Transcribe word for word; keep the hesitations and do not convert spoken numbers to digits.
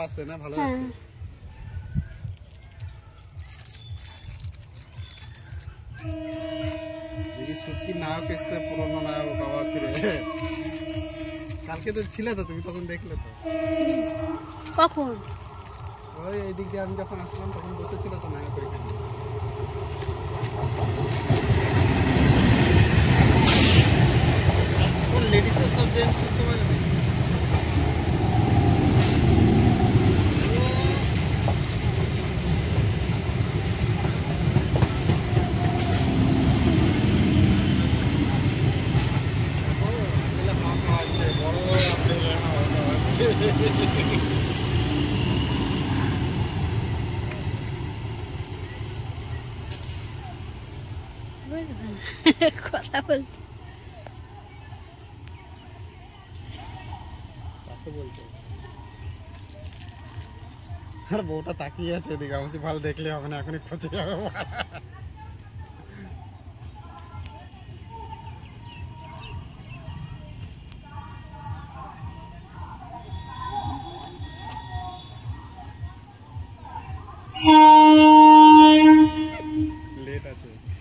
আছে না, ভালো আছে। দেখি সত্যি নায়ক এসছে, পুরোনো নায়ক বাবা ফিরে। কালকে তো ছিলে তো তুমি, তখন দেখলে তো। কখন? ওই এই দিক দিয়ে আমি যখন আসলাম তখন বসেছিল তো নায়ক ওইখানে। লেডিস সব জেন্টস শুনতে পারবে। কথা বলতে আর বউটা তাকিয়ে আছে এদিকে, আমি ভালো দেখলে হবে না, এখনই খোঁজে যাবে। লেট আছে।